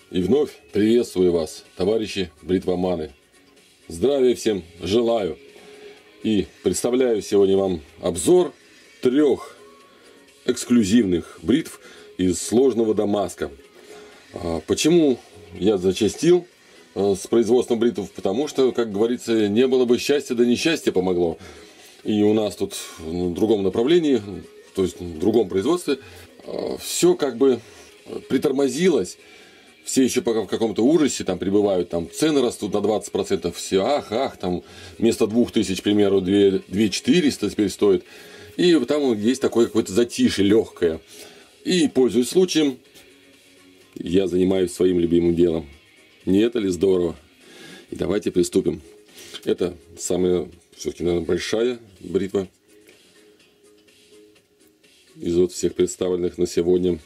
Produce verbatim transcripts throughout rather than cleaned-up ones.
И вновь приветствую вас, товарищи бритвоманы. Здравия всем желаю. И представляю сегодня вам обзор трех эксклюзивных бритв из сложного Дамаска. Почему я зачастил с производством бритв? Потому что, как говорится, не было бы счастья, да несчастье помогло. И у нас тут в другом направлении, то есть в другом производстве, все как бы притормозилось. Все еще пока в каком-то ужасе там пребывают, там цены растут на двадцать процентов, все ах, ах, там вместо двух тысяч, к примеру, две тысячи четыреста теперь стоит. И там есть такое какое-то затишье легкое. И, пользуясь случаем, я занимаюсь своим любимым делом. Не это ли здорово? И давайте приступим. Это самая, все-таки, наверное, большая бритва из вот всех представленных на сегодня.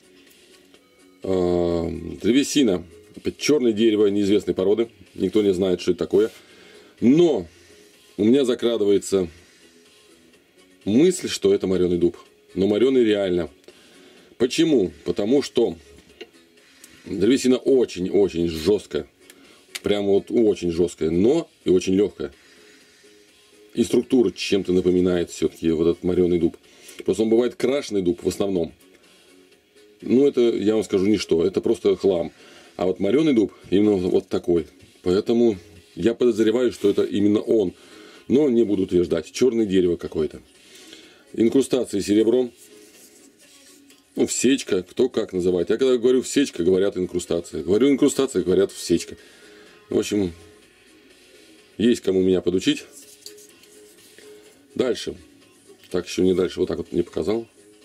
Древесина. Опять черное дерево неизвестной породы. Никто не знает, что это такое. Но у меня закрадывается мысль, что это мореный дуб. Но мореный реально. Почему? Потому что древесина очень-очень жесткая. Прямо вот очень жесткая. Но и очень легкая. И структура чем-то напоминает все-таки вот этот мореный дуб. Просто он бывает крашеный дуб в основном. Ну, это, я вам скажу, ничто. Это просто хлам. А вот мореный дуб именно вот такой. Поэтому я подозреваю, что это именно он. Но не буду утверждать. Черное дерево какое-то. Инкрустация серебром. Ну, всечка. Кто как называет. Я когда говорю всечка, говорят инкрустация. Говорю инкрустация, говорят всечка. В общем, есть кому меня подучить. Дальше. Так, еще не дальше. Вот так вот не показал.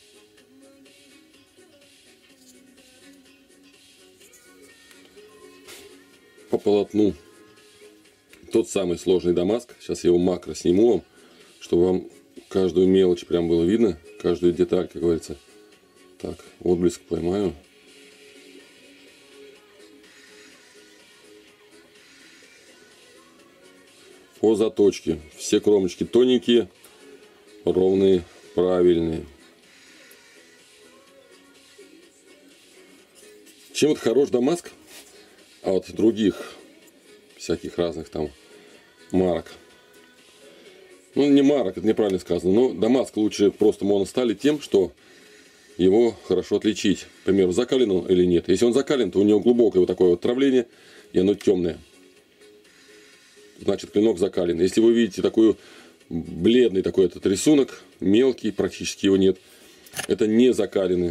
По полотну тот самый сложный Дамаск. Сейчас я его макро сниму вам, чтобы вам каждую мелочь прям было видно, каждую деталь, как говорится. Так, отблеск поймаю. По заточке. Все кромочки тоненькие, ровные, правильные. Чем вот хорош Дамаск от других всяких разных там марок? Ну, не марок, это неправильно сказано, но Дамаск лучше просто моностали тем, что его хорошо отличить. К примеру, закален он или нет. Если он закален, то у него глубокое вот такое вот травление, и оно темное. Значит, клинок закален. Если вы видите такой бледный такой этот рисунок, мелкий, практически его нет, это не закаленная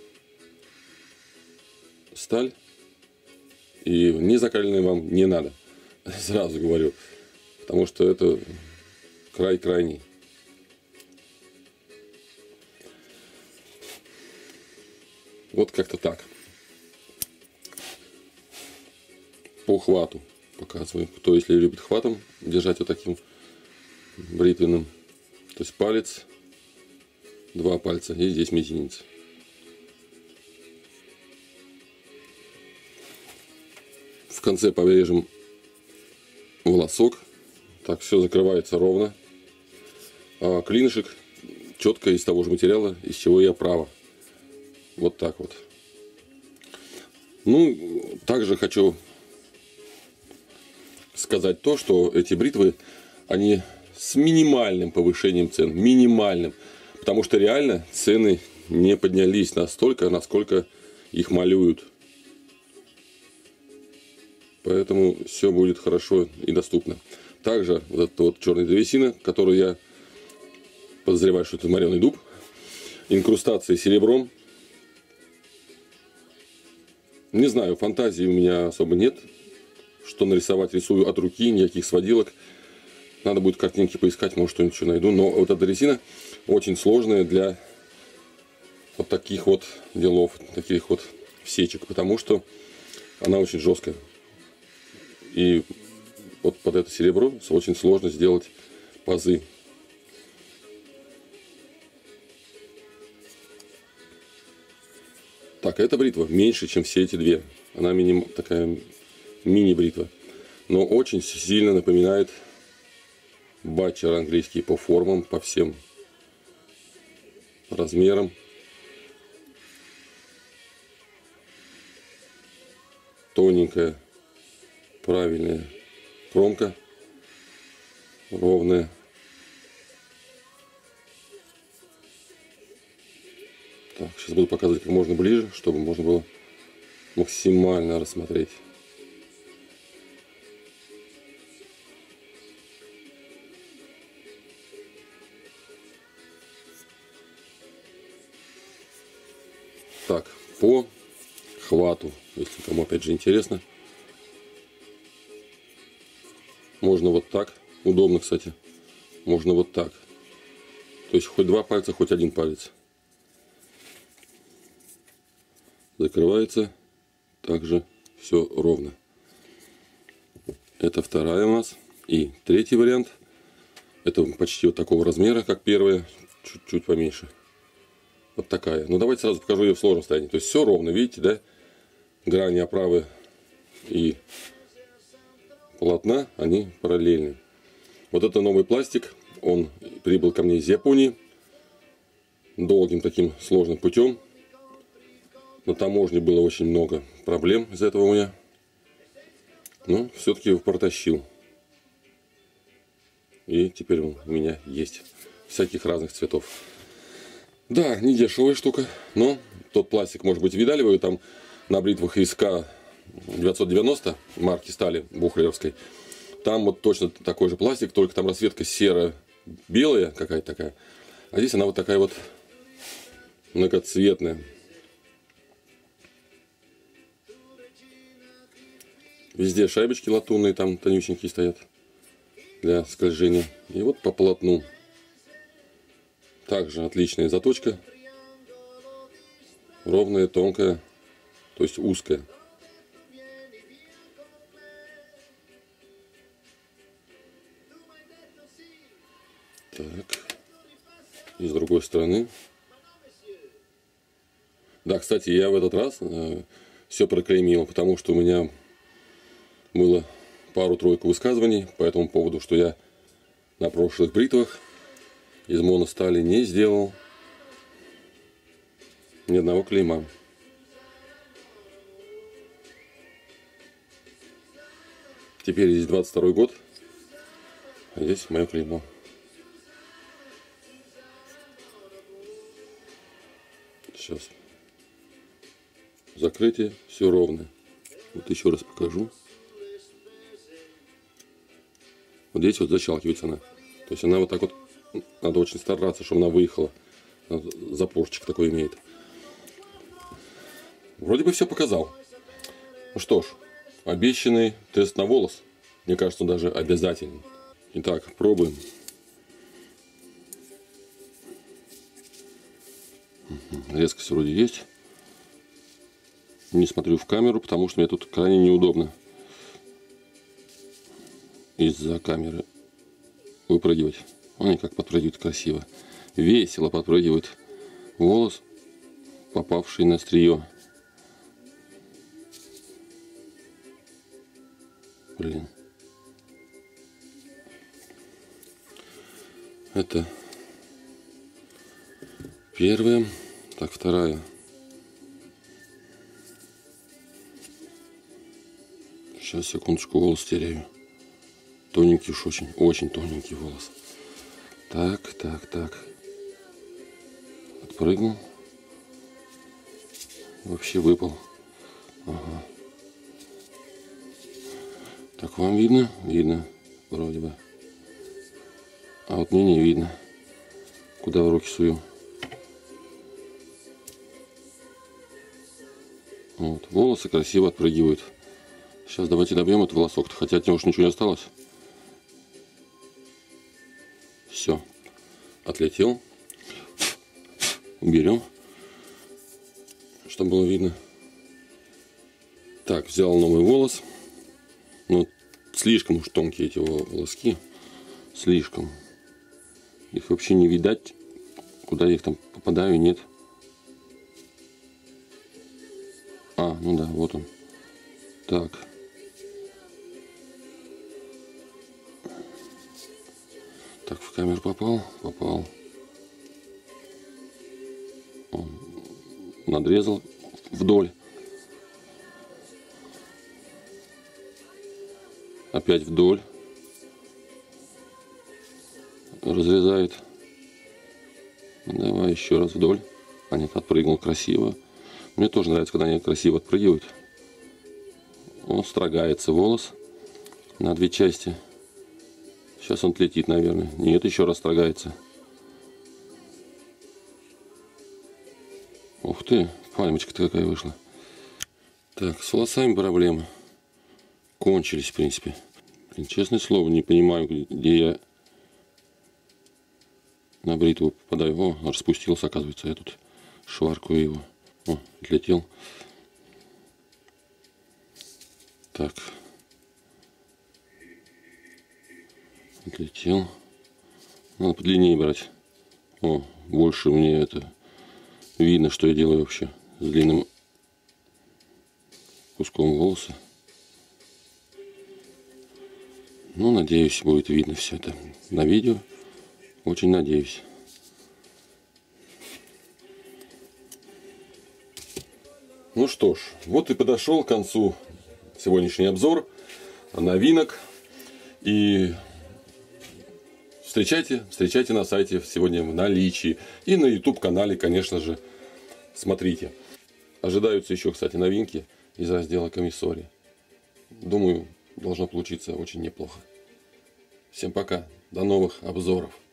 сталь. И не закаленной вам не надо. Сразу говорю. Потому что это край крайний. Вот как-то так. По хвату показываю. Кто, если любит хватом держать вот таким бритвенным. То есть палец, два пальца и здесь мизинец. В конце поврежем волосок. Так, все закрывается ровно. А клинышек четко из того же материала, из чего и оправа. Вот так вот. Ну, также хочу сказать то, что эти бритвы, они с минимальным повышением цен. Минимальным. Потому что реально цены не поднялись настолько, насколько их малюют. Поэтому все будет хорошо и доступно. Также вот эта вот черная древесина, которую я подозреваю, что это мореный дуб. Инкрустация серебром. Не знаю, фантазии у меня особо нет. Что нарисовать, рисую от руки, никаких сводилок. Надо будет картинки поискать, может что-нибудь еще найду. Но вот эта древесина очень сложная для вот таких вот делов, таких вот всечек. Потому что она очень жесткая. И вот под это серебро очень сложно сделать пазы. Так, эта бритва меньше, чем все эти две. Она миним, такая мини-бритва. Но очень сильно напоминает батчер английский по формам, по всем размерам. тоненькая, правильная кромка, ровная. Так, сейчас буду показывать как можно ближе, чтобы можно было максимально рассмотреть. Так, по хвату, если кому опять же интересно, можно вот так, удобно, кстати, можно вот так, то есть хоть два пальца, хоть один палец. Закрывается, также все ровно. Это вторая у нас. И третий вариант, это почти вот такого размера, как первая, чуть-чуть поменьше. Вот такая. Ну давайте сразу покажу ее в сложном состоянии. То есть все ровно, видите, да? Грани оправы и полотна, они параллельны. Вот это новый пластик, он прибыл ко мне из Японии долгим таким сложным путем. На таможне было очень много проблем из-за этого у меня. Но все-таки его протащил. И теперь он у меня есть всяких разных цветов. Да, не дешевая штука, но тот пластик, может быть, видали вы там на бритвах ай эс ка девятьсот девяносто марки стали бухлеровской. Там вот точно такой же пластик, только там расцветка серо-белая какая-то такая. А здесь она вот такая вот многоцветная. Везде шайбочки латунные, там тонюсенькие стоят для скольжения. И вот по полотну. Также отличная заточка. Ровная, тонкая, то есть узкая. Так. И с другой стороны. Да, кстати, я в этот раз э, все проклеймил, потому что у меня было пару-тройку высказываний по этому поводу, что я на прошлых бритвах из моностали не сделал ни одного клейма. Теперь здесь двадцать второй год, а здесь мое клеймо. Сейчас закрытие, все ровно. Вот еще раз покажу. Вот здесь вот защелкивается она. То есть она вот так вот, надо очень стараться, чтобы она выехала. Запорчик такой имеет. Вроде бы все показал. Ну что ж, обещанный тест на волос, мне кажется, даже обязательный. Итак, пробуем. Резкость вроде есть. Не смотрю в камеру, потому что мне тут крайне неудобно из-за камеры выпрыгивать. Он как подпрыгивает красиво. Весело подпрыгивает волос, попавший на острие. Блин. Это первая. Так, вторая. Сейчас, секундочку, волос теряю. Тоненький уж очень, очень тоненький волос. Так, так, так. Отпрыгнул. Вообще выпал. Ага. Так, вам видно? Видно, вроде бы. А вот мне не видно. Куда в руки сую. Вот. Волосы красиво отпрыгивают. Сейчас давайте добьем этот волосок. Хотя от него уж ничего не осталось. Все. Отлетел. Уберем. Чтобы было видно. Так, взял новый волос. Ну, слишком уж тонкие эти волоски. Слишком. Их вообще не видать. Куда я их там попадаю, нет. А, ну да, вот он. Так. Так, в камеру попал, попал. Он надрезал вдоль. опять вдоль. Разрезает. Давай еще раз вдоль. А нет, отпрыгнул красиво. Мне тоже нравится, когда они красиво отпрыгивают. Он строгается волос на две части. Сейчас он отлетит, наверное. Нет, еще раз строгается. Ух ты, пальмочка-то какая вышла. Так, с волосами проблемы кончились, в принципе. Блин, честное слово, не понимаю, где я на бритву попадаю. О, он распустился, оказывается. Я тут шваркаю его. О, отлетел. Так. Отлетел. Надо подлиннее брать. О, больше мне это видно, что я делаю вообще с длинным куском волоса. Ну, надеюсь, будет видно все это на видео. Очень надеюсь. Ну что ж, вот и подошел к концу сегодняшний обзор новинок. И встречайте, встречайте на сайте сегодня в наличии. И на YouTube канале, конечно же, смотрите. Ожидаются еще, кстати, новинки из раздела комиссорий. Думаю, должно получиться очень неплохо. Всем пока, до новых обзоров.